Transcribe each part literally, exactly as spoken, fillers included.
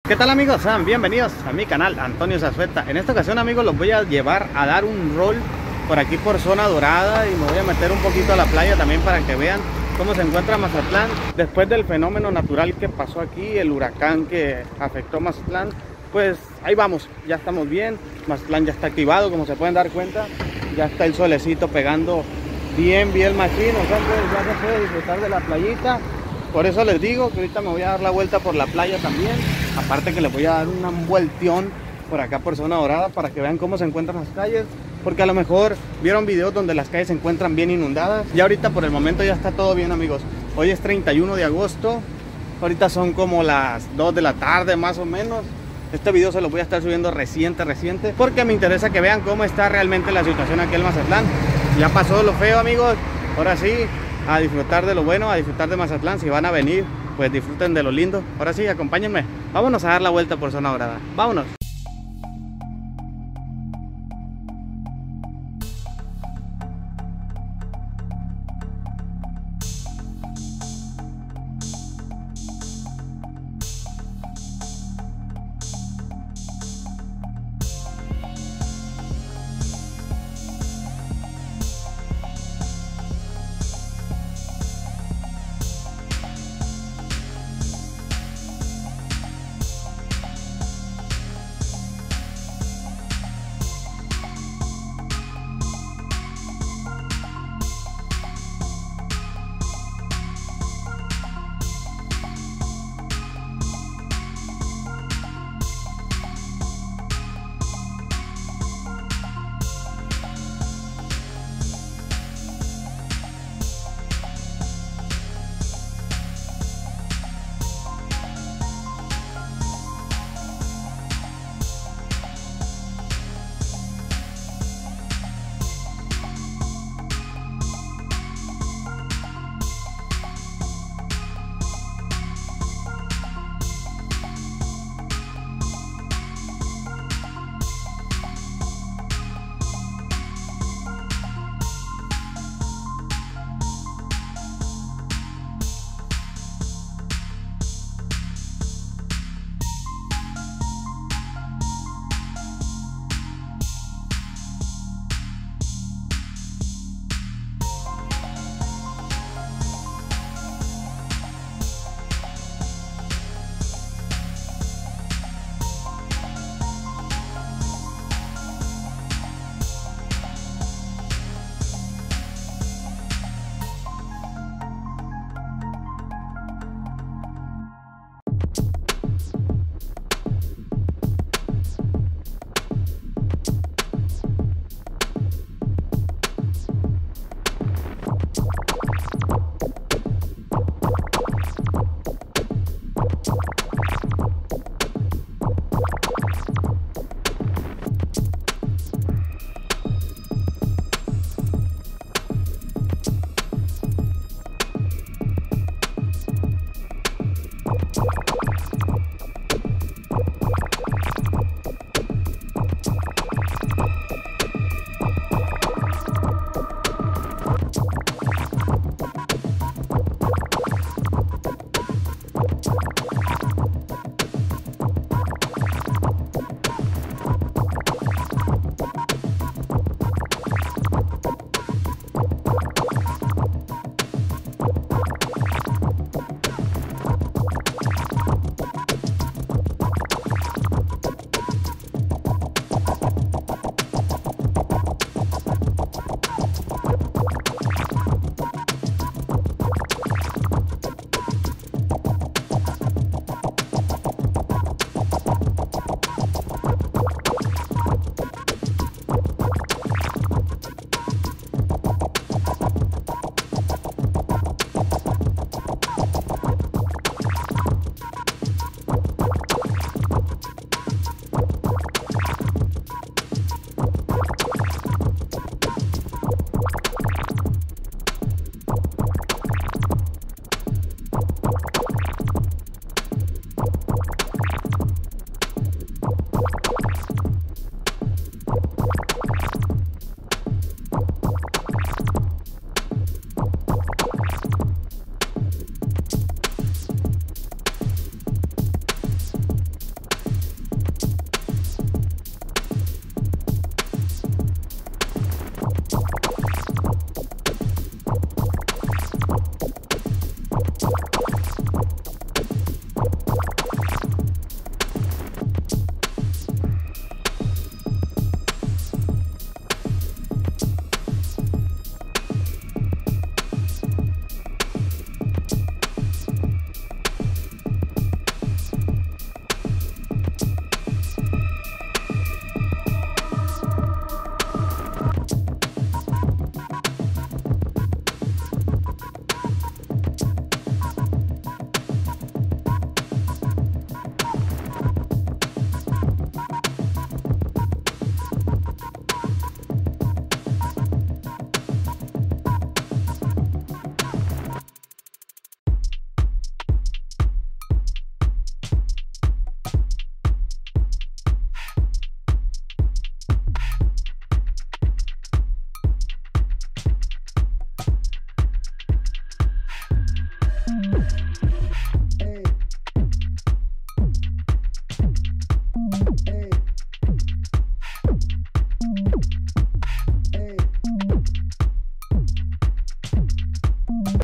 ¿Qué tal amigos? Sean bienvenidos a mi canal Antonio Zazueta. En esta ocasión amigos los voy a llevar a dar un rol por aquí por Zona Dorada y me voy a meter un poquito a la playa también para que vean cómo se encuentra Mazatlán después del fenómeno natural que pasó aquí, el huracán que afectó Mazatlán. Pues ahí vamos, ya estamos bien, Mazatlán ya está activado, como se pueden dar cuenta, ya está el solecito pegando bien, bien machino, entonces ya se puede disfrutar de la playita. Por eso les digo que ahorita me voy a dar la vuelta por la playa también, aparte que les voy a dar un vueltión por acá por Zona Dorada para que vean cómo se encuentran las calles, porque a lo mejor vieron videos donde las calles se encuentran bien inundadas. Ya ahorita por el momento ya está todo bien amigos. Hoy es treinta y uno de agosto, ahorita son como las dos de la tarde más o menos. Este video se lo voy a estar subiendo reciente, reciente, porque me interesa que vean cómo está realmente la situación aquí en Mazatlán. Ya pasó lo feo amigos, ahora sí, a disfrutar de lo bueno, a disfrutar de Mazatlán. Si van a venir, pues disfruten de lo lindo. Ahora sí, acompáñenme, vámonos a dar la vuelta por Zona Dorada, vámonos.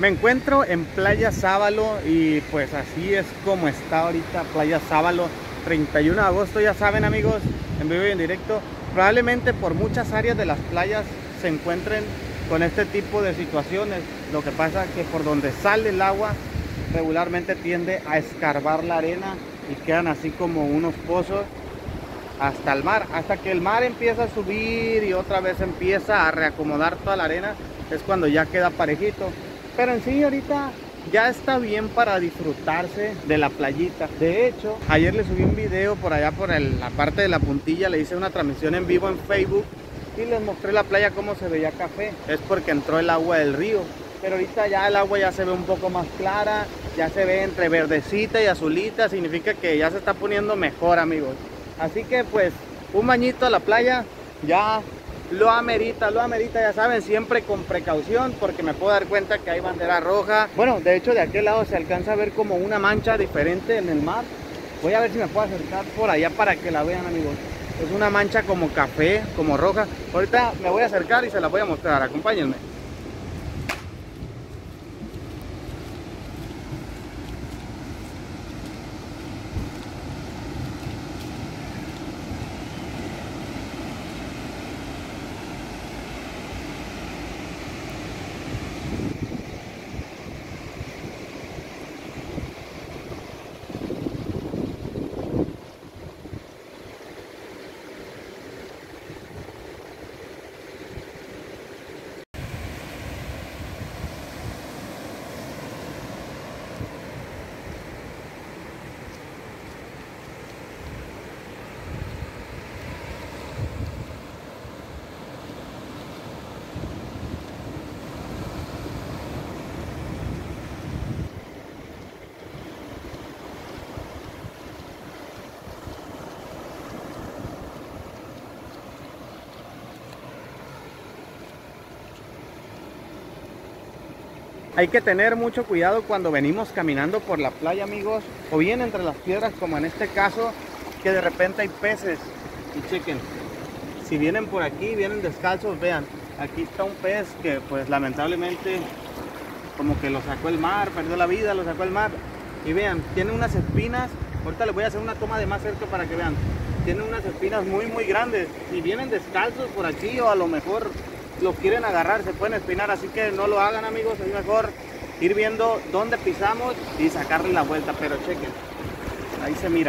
Me encuentro en Playa Sábalo y pues así es como está ahorita Playa Sábalo, treinta y uno de agosto, ya saben amigos, en vivo y en directo. Probablemente por muchas áreas de las playas se encuentren con este tipo de situaciones. Lo que pasa es que por donde sale el agua regularmente tiende a escarbar la arena y quedan así como unos pozos hasta el mar, hasta que el mar empieza a subir y otra vez empieza a reacomodar toda la arena, es cuando ya queda parejito. Pero en sí ahorita ya está bien para disfrutarse de la playita. De hecho, ayer le subí un video por allá por el, la parte de la puntilla, le hice una transmisión en vivo en Facebook y les mostré la playa cómo se veía café. Es porque entró el agua del río, pero ahorita ya el agua ya se ve un poco más clara, ya se ve entre verdecita y azulita, significa que ya se está poniendo mejor amigos. Así que pues un bañito a la playa ya lo amerita, lo amerita, ya saben, siempre con precaución porque me puedo dar cuenta que hay bandera roja. Bueno, de hecho de aquel lado se alcanza a ver como una mancha diferente en el mar. Voy a ver si me puedo acercar por allá para que la vean amigos. Es una mancha como café, como roja. Ahorita me voy a acercar y se la voy a mostrar, acompáñenme. Hay que tener mucho cuidado cuando venimos caminando por la playa amigos, o bien entre las piedras como en este caso, que de repente hay peces. Y chequen, si vienen por aquí, vienen descalzos, vean, aquí está un pez que pues lamentablemente como que lo sacó el mar, perdió la vida, lo sacó el mar. Y vean, tiene unas espinas, ahorita les voy a hacer una toma de más cerca para que vean, tiene unas espinas muy muy grandes. Si vienen descalzos por aquí o a lo mejor lo quieren agarrar, se pueden espinar, así que no lo hagan amigos, es mejor ir viendo dónde pisamos y sacarle la vuelta. Pero chequen, ahí se mira.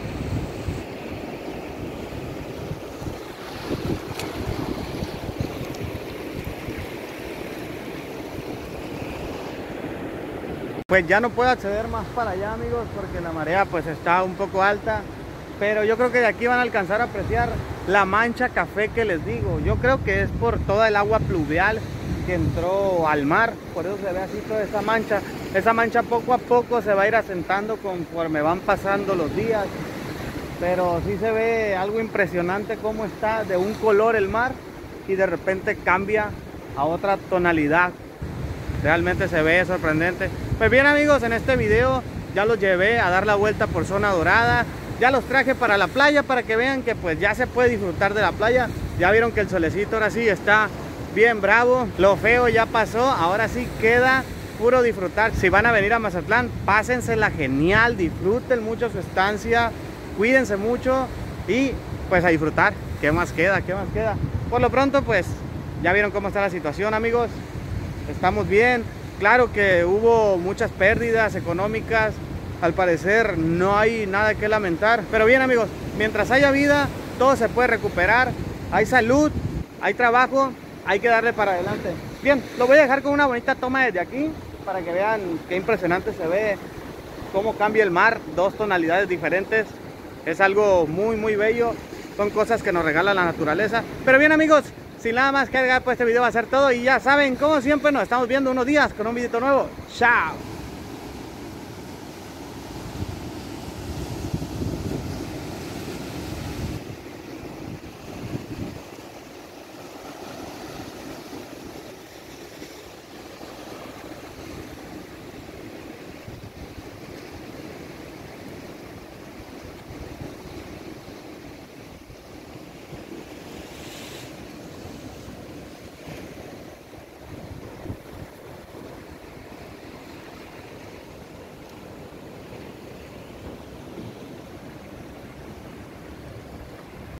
Pues ya no puedo acceder más para allá amigos porque la marea pues está un poco alta, pero yo creo que de aquí van a alcanzar a apreciar la mancha café que les digo. Yo creo que es por toda el agua pluvial que entró al mar, por eso se ve así toda esa mancha. Esa mancha poco a poco se va a ir asentando conforme van pasando los días, pero sí se ve algo impresionante cómo está de un color el mar y de repente cambia a otra tonalidad. Realmente se ve sorprendente. Pues bien amigos, en este video ya los llevé a dar la vuelta por Zona Dorada. Ya los traje para la playa para que vean que pues ya se puede disfrutar de la playa. Ya vieron que el solecito ahora sí está bien bravo. Lo feo ya pasó, ahora sí queda puro disfrutar. Si van a venir a Mazatlán, pásensela genial, disfruten mucho su estancia, cuídense mucho y pues a disfrutar. ¿Qué más queda? ¿Qué más queda? Por lo pronto pues ya vieron cómo está la situación amigos. Estamos bien. Claro que hubo muchas pérdidas económicas. Al parecer no hay nada que lamentar. Pero bien amigos, mientras haya vida, todo se puede recuperar. Hay salud, hay trabajo, hay que darle para adelante. Bien, lo voy a dejar con una bonita toma desde aquí para que vean qué impresionante se ve, cómo cambia el mar, dos tonalidades diferentes. Es algo muy muy bello, son cosas que nos regala la naturaleza. Pero bien amigos, sin nada más que agregar, pues este video va a ser todo. Y ya saben, como siempre, nos estamos viendo unos días con un video nuevo. Chao.